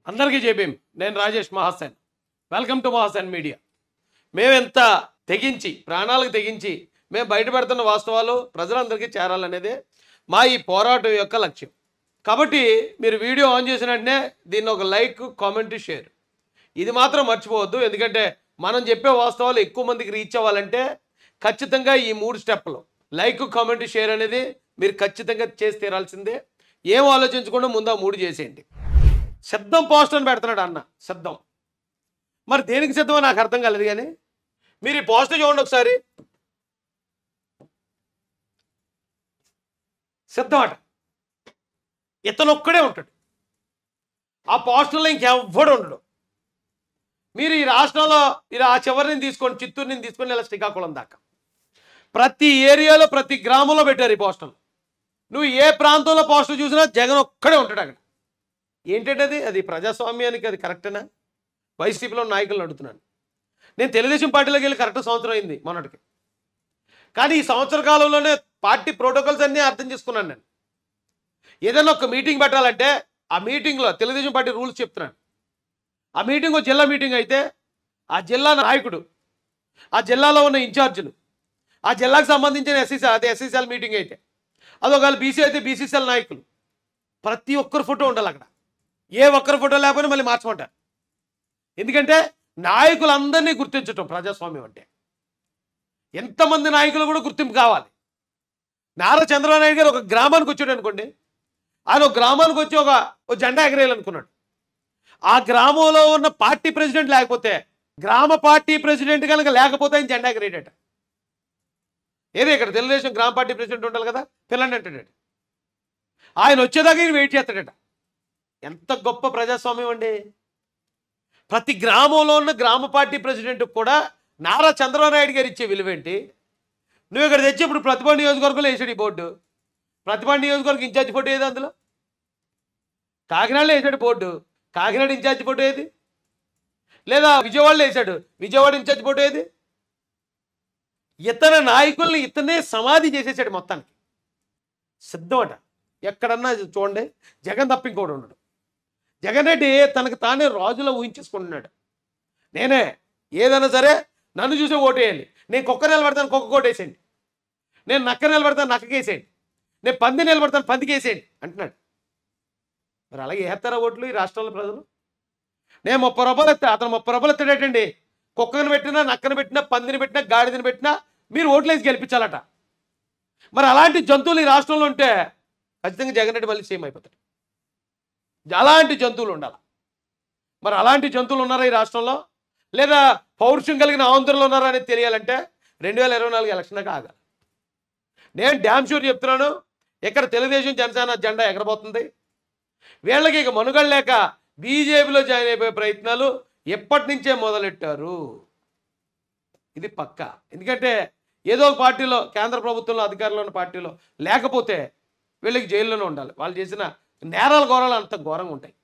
అందరికీ జేబీఎం. నేను Rajesh Mahasen. Welcome to Mahasen media. మేమెంత తెగించి ప్రాణాలకు తెగించి మేము బయటపెడుతున్న వాస్తవాలు ప్రజలందరికీ చేరాలనేదే మా ఈ పోరాటం యొక్క లక్ష్యం. కాబట్టి మీరు వీడియో ఆన్ చేసిన వెంటనే దీన్ని ఒక లైక్, కామెంట్, షేర్ ఇది మాత్రం మర్చిపోవద్దు. ఎందుకంటే మనం చెప్పే వాస్తవాలు ఎక్కువ మందికి రీచ్ అవ్వాలంటే ఖచ్చితంగా ఈ 3 స్టెప్పులు లైక్, కామెంట్, షేర్ అనేది మీరు ఖచ్చితంగా చేసి తీరాల్సిందే. ఏం ఆలోచించకుండా ముందు ఆ 3 చేసేయండి. సిద్ధం పోస్ట్ అని పెడుతున్నాడు అన్న. సిద్ధం మరి దేనికి సిద్ధమో నాకు అర్థం కాలేదు. కానీ మీరు ఈ పోస్ట్ చూడండి ఒకసారి. సిద్ధం అట. ఇతను ఒక్కడే ఉంటాడు ఆ పోస్టర్లో, ఇంకెవ్వడు ఉండడు. మీరు ఈ రాష్ట్రంలో ఇలా ఆ చివరిని తీసుకోండి, చిత్తూరు నుంచి తీసుకొని ఇలా శ్రీకాకుళం దాకా ప్రతి ఏరియాలో ప్రతి గ్రామంలో పెట్టారు ఈ పోస్టర్లు. నువ్వు ఏ ప్రాంతంలో పోస్టర్ చూసినా జగన్ ఒక్కడే ఉంటాడు అక్కడ. ఏంటంటే అది ప్రజాస్వామ్యానికి అది కరెక్టేనా? వైసీపీలో నాయకులను అడుగుతున్నాను. నేను తెలుగుదేశం పార్టీలోకి వెళ్ళి కరెక్ట్ సంవత్సరం అయింది మొన్నటికి. కానీ ఈ సంవత్సర కాలంలోనే పార్టీ ప్రోటోకాల్స్ అన్నీ అర్థం చేసుకున్నాను నేను. ఏదైనా ఒక మీటింగ్ పెట్టాలంటే ఆ మీటింగ్లో తెలుగుదేశం పార్టీ రూల్స్ చెప్తున్నాను. ఆ మీటింగ్ ఒక జిల్లా మీటింగ్ అయితే ఆ జిల్లా నాయకుడు, ఆ జిల్లాలో ఉన్న ఇన్ఛార్జీలు, ఆ జిల్లాకు సంబంధించిన ఎస్సీసీఎల్ మీటింగ్ అయితే అదొక బీసీ అయితే బీసీసీఎల్ నాయకులు ప్రతి ఒక్కరు ఫోటో ఉండాలి అక్కడ. ఏ ఒక్కరి ఫోటో లేకపోయినా మళ్ళీ మార్చమంటారు. ఎందుకంటే నాయకులందరినీ గుర్తించటం ప్రజాస్వామ్యం అంటే. ఎంతమంది నాయకులు కూడా గుర్తింపు కావాలి. నారా చంద్రబాబు నాయుడు గారు ఒక గ్రామానికి వచ్చాడు అనుకోండి, ఆయన ఒక గ్రామానికి వచ్చి ఒక జెండా ఎగరేయాలనుకున్నాడు. ఆ గ్రామంలో ఉన్న పార్టీ ప్రెసిడెంట్ లేకపోతే, గ్రామ పార్టీ ప్రెసిడెంట్ కనుక లేకపోతే ఆయన జెండా ఎగరేయట. ఏదో ఇక్కడ తెలుగుదేశం గ్రామ పార్టీ ప్రెసిడెంట్ ఉండాలి కదా, పిల్లండి అంటాడట. ఆయన వచ్చేదాకా ఈయన వెయిట్ చేస్తాడట. ఎంత గొప్ప ప్రజాస్వామ్యం అండి. ప్రతి గ్రామంలో ఉన్న గ్రామ పార్టీ ప్రెసిడెంట్ కూడా నారా చంద్రబాబు నాయుడు గారు ఇచ్చే విలువేంటి? నువ్వు ఇక్కడ తెచ్చి ఇప్పుడు ప్రతిభ నియోజకవర్గంలో వేసాడు ఈ బోర్డు. ప్రతిభ నియోజకవర్గం ఇన్ఛార్జ్ ఫోటో ఏది? అందులో కాకినాడలో వేసాడు బోర్డు, కాకినాడ ఇన్ఛార్జ్ ఫోటో ఏది? లేదా విజయవాడలో వేసాడు, విజయవాడ ఇన్ఛార్జ్ ఫోటో ఏది? ఇతర నాయకుల్ని ఇతనే సమాధి చేసేసాడు మొత్తానికి. సిద్ధం అట. ఎక్కడన్నా చూడండి, జగన్ తప్ప ఇంకోటి ఉన్నాడు. జగన్ రెడ్డి తనకు తానే రాజులో ఊహించేసుకుంటున్నాడు. నేనే ఏదైనా సరే నన్ను చూసే ఓటేయాలి. నేను కుక్క నిలబెడతాను, కుక్క కోటేసేయండి. నేను నక్క నిలబెడతాను, నక్కకేసేయండి. నేను పంది నిలబెడతాను, పందికేసేయండి అంటున్నాడు. మరి అలాగే వేస్తారా ఓట్లు ఈ రాష్ట్రంలో ప్రజలు? నేను 30 రూపాయలు ఎత్తా, అతను 30 రూపాయలు ఎత్తాడేటండి. కుక్కను పెట్టినా, నక్కను పెట్టినా, పందిని పెట్టినా, గాడిదని పెట్టినా మీరు ఓట్లేసి గెలిపించాలట. మరి అలాంటి జంతువులు ఈ రాష్ట్రంలో ఉంటే ఖచ్చితంగా జగన్ రెడ్డి మళ్ళీ సేమ్ అయిపోతాడు. అలాంటి జంతువులు ఉండాలి. మరి అలాంటి జంతువులు ఉన్నారా ఈ రాష్ట్రంలో? లేదా పౌరుషం కలిగిన ఆంధ్రులు ఉన్నారా అనేది తెలియాలంటే 2024 ఎలక్షన్ దాకా ఆగాలి. నేను డ్యామ్ షూర్ చెప్తున్నాను, ఇక్కడ తెలుగుదేశం జనసేన జెండా ఎగరబోతుంది. వీళ్ళకి ఇక మనుగడ లేక బీజేపీలో జాయిన్ అయిపోయే ప్రయత్నాలు ఎప్పటి నుంచే మొదలెట్టారు. ఇది పక్కా. ఎందుకంటే ఏదో ఒక పార్టీలో, కేంద్ర ప్రభుత్వంలో అధికారంలో ఉన్న పార్టీలో లేకపోతే వీళ్ళకి జైల్లోనే ఉండాలి. వాళ్ళు చేసిన నేరాల ఘోరాలు అంత ఘోరంగా ఉంటాయి.